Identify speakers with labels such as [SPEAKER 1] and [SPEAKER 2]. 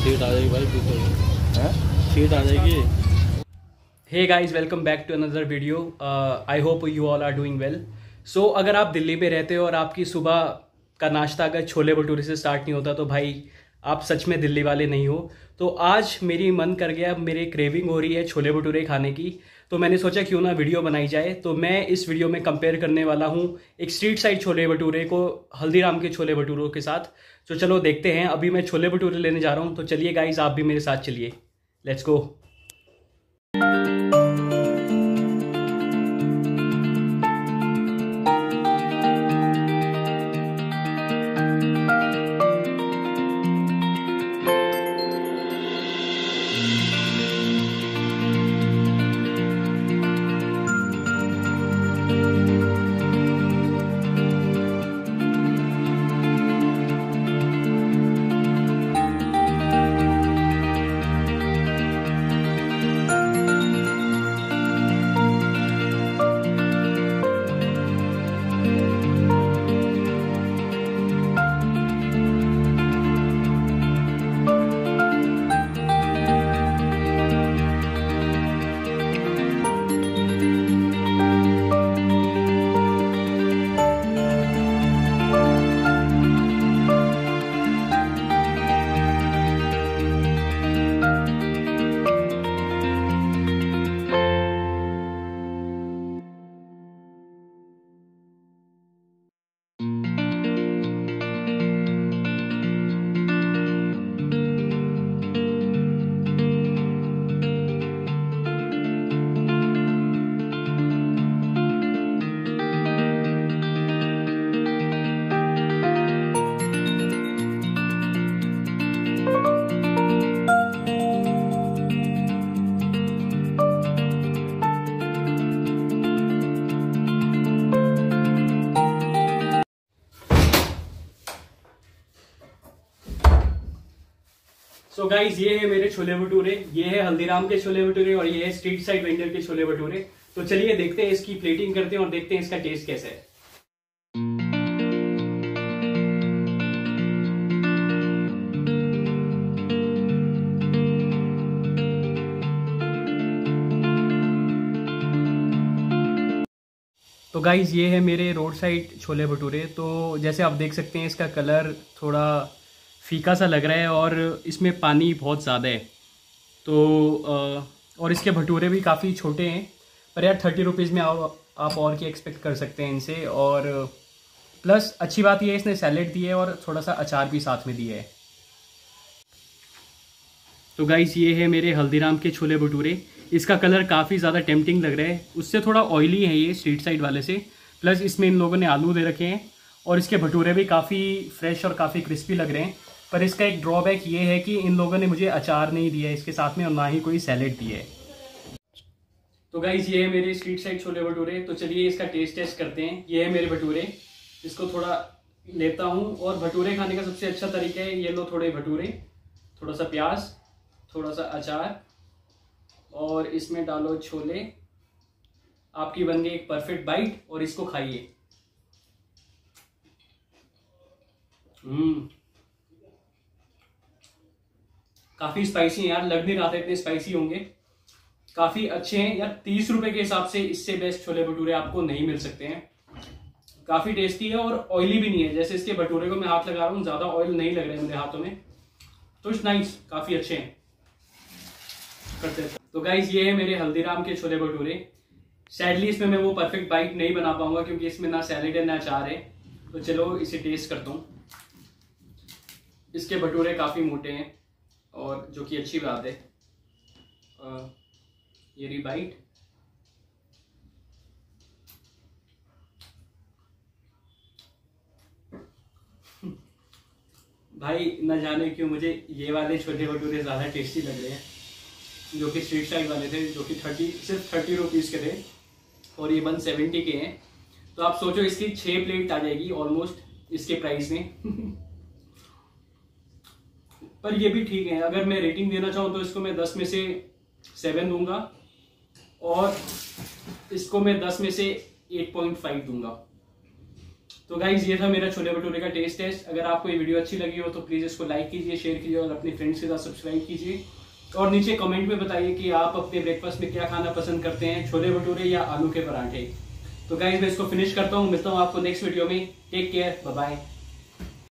[SPEAKER 1] Seat आ जाएगी भाई, पीछे सीट आ जाएगी।
[SPEAKER 2] Hey guys, welcome back to another video. I hope you all are doing well. So अगर आप दिल्ली में रहते हो और आपकी सुबह का नाश्ता अगर छोले भटूरे से स्टार्ट नहीं होता तो भाई आप सच में दिल्ली वाले नहीं हो। तो आज मेरी मन कर गया, मेरी क्रेविंग हो रही है छोले भटूरे खाने की, तो मैंने सोचा क्यों ना वीडियो बनाई जाए। तो मैं इस वीडियो में कंपेयर करने वाला हूँ एक स्ट्रीट साइड छोले भटूरे को हल्दीराम के छोले भटूरों के साथ। तो चलो देखते हैं। अभी मैं छोले भटूरे लेने जा रहा हूँ, तो चलिए गाइज आप भी मेरे साथ चलिए, लेट्स गो। सो गाइज ये है मेरे छोले भटूरे, ये है हल्दीराम के छोले भटूरे और ये है स्ट्रीट साइड वेंडर के छोले भटूरे। तो चलिए देखते हैं, इसकी प्लेटिंग करते हैं और देखते हैं इसका टेस्ट कैसा है। तो गाइज ये है मेरे रोड साइड छोले भटूरे। तो जैसे आप देख सकते हैं इसका कलर थोड़ा फीका सा लग रहा है और इसमें पानी बहुत ज़्यादा है। तो और इसके भटूरे भी काफ़ी छोटे हैं, पर यार 30 रुपीज़ में आप और क्या एक्सपेक्ट कर सकते हैं इनसे। और प्लस अच्छी बात ये है इसने सैलेड दी है और थोड़ा सा अचार भी साथ में दिया है। तो गाइस ये है मेरे हल्दीराम के छोले भटूरे। इसका कलर काफ़ी ज़्यादा टेम्पटिंग लग रहा है, उससे थोड़ा ऑयली है ये स्ट्रीट साइड वाले से। प्लस इसमें इन लोगों ने आलू दे रखे हैं और इसके भटूरे भी काफ़ी फ्रेश और काफ़ी क्रिस्पी लग रहे हैं। पर इसका एक ड्रॉबैक ये है कि इन लोगों ने मुझे अचार नहीं दिया है इसके साथ में और ना ही कोई सैलेड दिया है। तो गाइस ये है मेरे स्ट्रीट साइड छोले भटूरे। तो चलिए इसका टेस्ट करते हैं। ये है मेरे भटूरे, इसको थोड़ा लेता हूँ। और भटूरे खाने का सबसे अच्छा तरीका है, ये लो थोड़े भटूरे, थोड़ा सा प्याज, थोड़ा सा अचार और इसमें डालो छोले, आपकी बन गई एक परफेक्ट बाइट और इसको खाइए। काफ़ी स्पाइसी हैं यार, लग नहीं रहा था इतने स्पाइसी होंगे। काफ़ी अच्छे हैं यार, 30 रुपए के हिसाब से इससे बेस्ट छोले भटूरे आपको नहीं मिल सकते हैं। काफ़ी टेस्टी है और ऑयली भी नहीं है। जैसे इसके भटूरे को मैं हाथ लगा रहा हूँ, ज़्यादा ऑयल नहीं लग रहा है मेरे हाथों में। तो नाइस, काफ़ी अच्छे हैं। करते हैं। तो गाइज ये है मेरे हल्दीराम के छोले भटूरे। सैडली इसमें मैं वो परफेक्ट बाइट नहीं बना पाऊंगा क्योंकि इसमें ना सैलेड है ना अचार है। तो चलो इसे टेस्ट करता हूँ। इसके भटूरे काफ़ी मोटे हैं और जो कि अच्छी बात है। ये रही बाइट। भाई न जाने क्यों मुझे ये वाले छोले भटूरे ज़्यादा टेस्टी लग रहे हैं, जो कि स्ट्रीट साइड वाले थे, जो कि सिर्फ 30 रुपीज़ के थे और ये 170 के हैं। तो आप सोचो इसकी 6 प्लेट आ जाएगी ऑलमोस्ट इसके प्राइस में। पर ये भी ठीक है। अगर मैं रेटिंग देना चाहूँ तो इसको मैं 10 में से 7 दूंगा और इसको मैं 10 में से 8.5 दूंगा। तो गाइज ये था मेरा छोले भटूरे का टेस्ट टेस्ट। अगर आपको ये वीडियो अच्छी लगी हो तो प्लीज़ इसको लाइक कीजिए, शेयर कीजिए और अपने फ्रेंड्स के साथ सब्सक्राइब कीजिए। और नीचे कमेंट में बताइए कि आप अपने ब्रेकफास्ट में क्या खाना पसंद करते हैं, छोले भटूरे या आलू के पराठे। तो गाइज मैं इसको फिनिश करता हूँ, मिलता हूँ आपको नेक्स्ट वीडियो में। Take care, bye bye.